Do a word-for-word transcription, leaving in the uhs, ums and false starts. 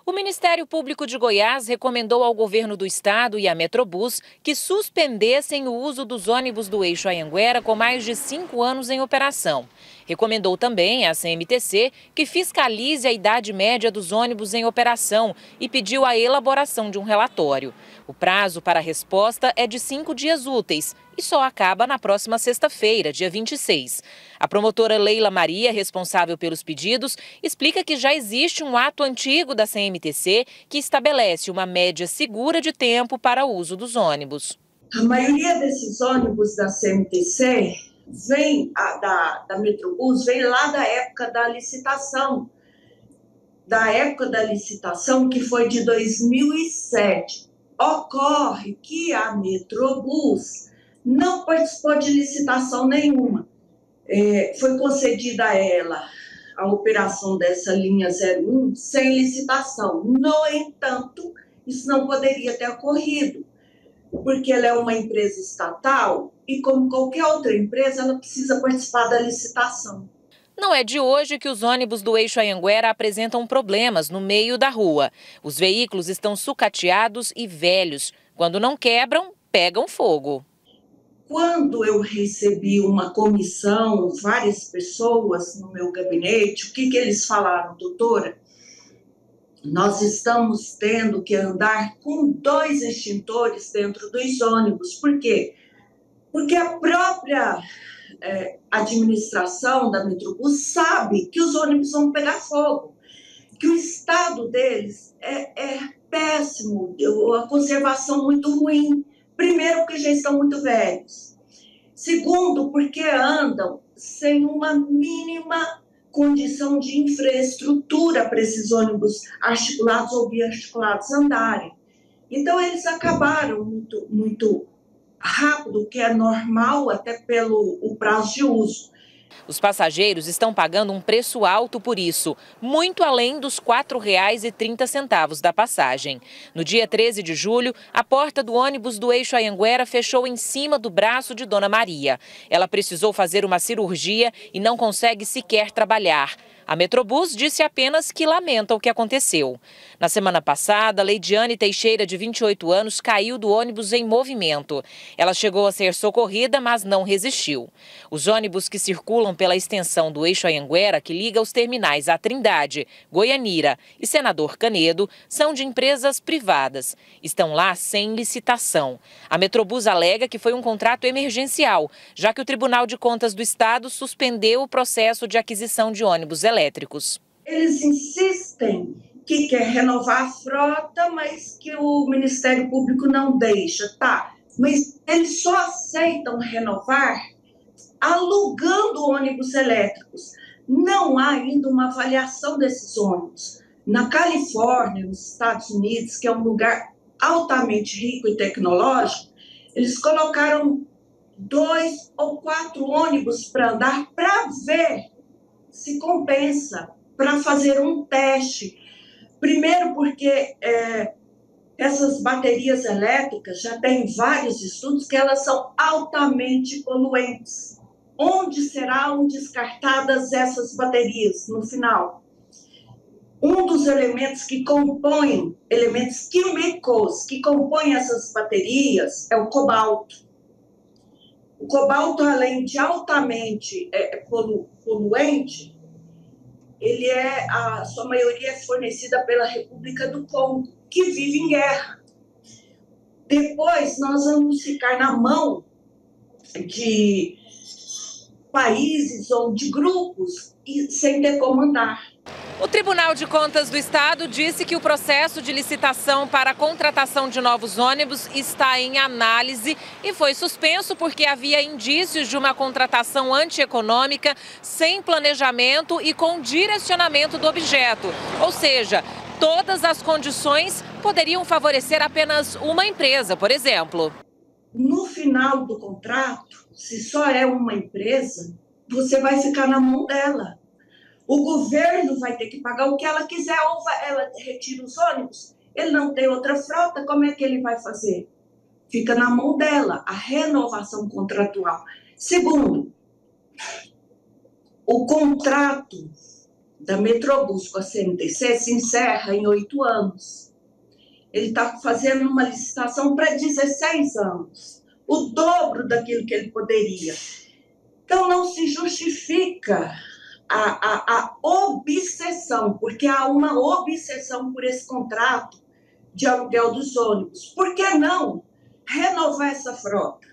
O Ministério Público de Goiás recomendou ao governo do estado e à Metrobus que suspendessem o uso dos ônibus do eixo Anhanguera com mais de cinco anos em operação. Recomendou também à C M T C que fiscalize a idade média dos ônibus em operação e pediu a elaboração de um relatório. O prazo para a resposta é de cinco dias úteis e só acaba na próxima sexta-feira, dia vinte e seis. A promotora Leila Maria, responsável pelos pedidos, explica que já existe um ato antigo da C M T C que estabelece uma média segura de tempo para o uso dos ônibus. A maioria desses ônibus da C M T C vem a, da, da Metrobus, vem lá da época da licitação, da época da licitação que foi de dois mil e sete. Ocorre que a Metrobus não participou de licitação nenhuma. É, foi concedida a ela a operação dessa linha zero um sem licitação. No entanto, isso não poderia ter ocorrido, porque ela é uma empresa estatal e, como qualquer outra empresa, ela precisa participar da licitação. Não é de hoje que os ônibus do eixo Anhanguera apresentam problemas no meio da rua. Os veículos estão sucateados e velhos. Quando não quebram, pegam fogo. Quando eu recebi uma comissão, várias pessoas no meu gabinete, o que, que eles falaram, doutora? Nós estamos tendo que andar com dois extintores dentro dos ônibus. Por quê? Porque a própria é, administração da Metrobus sabe que os ônibus vão pegar fogo, que o estado deles é, é péssimo, a conservação muito ruim. Primeiro, porque já estão muito velhos. Segundo, porque andam sem uma mínima condição de infraestrutura para esses ônibus articulados ou biarticulados andarem. Então, eles acabaram muito, muito rápido, o que é normal até pelo o prazo de uso. Os passageiros estão pagando um preço alto por isso, muito além dos quatro reais e trinta centavos da passagem. No dia treze de julho, a porta do ônibus do eixo Anhanguera fechou em cima do braço de Dona Maria. Ela precisou fazer uma cirurgia e não consegue sequer trabalhar. A Metrobus disse apenas que lamenta o que aconteceu. Na semana passada, Leidiane Teixeira, de vinte e oito anos, caiu do ônibus em movimento. Ela chegou a ser socorrida, mas não resistiu. Os ônibus que circulam pela extensão do eixo Anhanguera, que liga os terminais à Trindade, Goianira e Senador Canedo, são de empresas privadas. Estão lá sem licitação. A Metrobus alega que foi um contrato emergencial, já que o Tribunal de Contas do Estado suspendeu o processo de aquisição de ônibus elétricos. Eles insistem que quer renovar a frota, mas que o Ministério Público não deixa, tá? Mas eles só aceitam renovar alugando ônibus elétricos. Não há ainda uma avaliação desses ônibus. Na Califórnia, nos Estados Unidos, que é um lugar altamente rico e tecnológico, eles colocaram dois ou quatro ônibus para andar para ver se compensa, para fazer um teste. Primeiro porque é, essas baterias elétricas já tem vários estudos que elas são altamente poluentes. Onde serão descartadas essas baterias no final? Um dos elementos que compõem, elementos químicos que compõem essas baterias é o cobalto. O cobalto, além de altamente é, polu, poluente, ele é, a sua maioria é fornecida pela República do Congo, que vive em guerra. Depois, nós vamos ficar na mão de países ou de grupos e sem ter como andar. O Tribunal de Contas do Estado disse que o processo de licitação para a contratação de novos ônibus está em análise e foi suspenso porque havia indícios de uma contratação antieconômica, sem planejamento e com direcionamento do objeto. Ou seja, todas as condições poderiam favorecer apenas uma empresa, por exemplo. No final do contrato, se só é uma empresa, você vai ficar na mão dela. O governo vai ter que pagar o que ela quiser, ou vai, ela retira os ônibus. Ele não tem outra frota, como é que ele vai fazer? Fica na mão dela, a renovação contratual. Segundo, o contrato da Metrobus com a C N T C se encerra em oito anos. Ele está fazendo uma licitação para dezesseis anos, o dobro daquilo que ele poderia. Então, não se justifica a, a, a obsessão, porque há uma obsessão por esse contrato de aluguel dos ônibus. Por que não renovar essa frota?